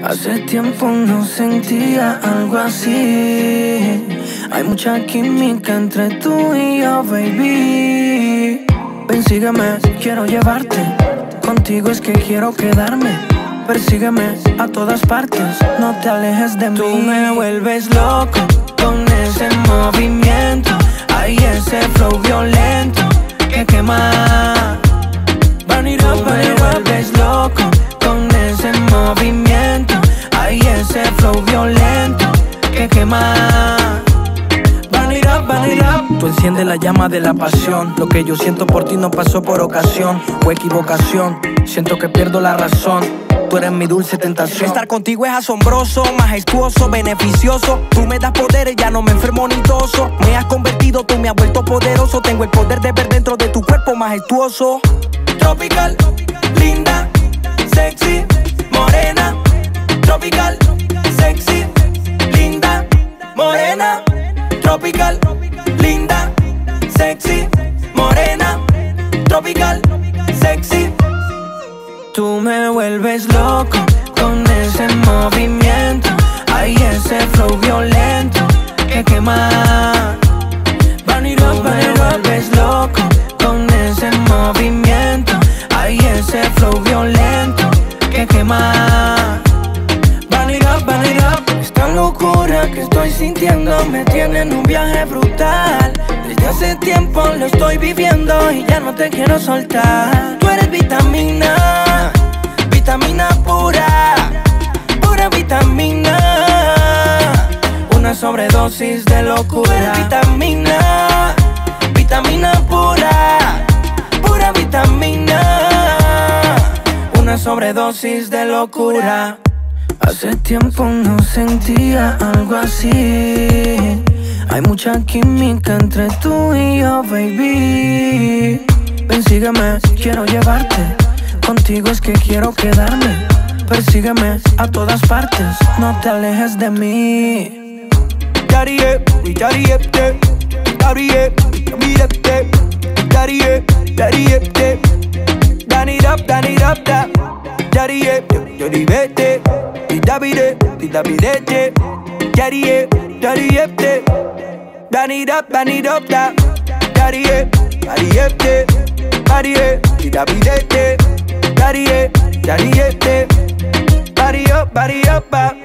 Hace tiempo no sentía algo así. Hay mucha química entre tú y yo, baby. Ven, sígueme, quiero llevarte. Contigo es que quiero quedarme. Persígueme a todas partes, no te alejes de mí. Tú me vuelves loco con ese movimiento. Ay, ese flow violento que quema. Tú me vuelves loco con ese movimiento. Ay, ese flow violento que quema. Tú enciendes la llama de la pasión. Lo que yo siento por ti no pasó por ocasión o equivocación. Siento que pierdo la razón. Tú eres mi dulce tentación. Estar contigo es asombroso, majestuoso, beneficioso. Tú me das poderes, ya no me enfermo ni toso. Me has convertido, tú me has vuelto poderoso. Tengo el poder de ver dentro de tu cuerpo majestuoso. Tropical, linda, sexy, morena. Tropical, sexy, linda, morena. Tropical, linda, sexy, morena. Tropical, sexy. Tú me vuelves loco con ese movimiento. Ay, ese flow violento que quema. Tú me vuelves loco con ese movimiento. Ay, ese flow violento que quema. Esta locura que estoy sintiendo me tiene en un viaje brutal. Desde hace tiempo lo estoy viviendo y ya no te quiero soltar. Tú eres vitamina, vitamina pura, pura vitamina. Una sobredosis de locura. Tú eres vitamina, vitamina pura, pura vitamina. Una sobredosis de locura. Hace tiempo no sentía algo así. Hay mucha química entre tú y yo, baby. Ven, sígueme, quiero llevarte. Contigo es que quiero quedarme. Persígueme a todas partes, no te alejes de mí. Body up, body up,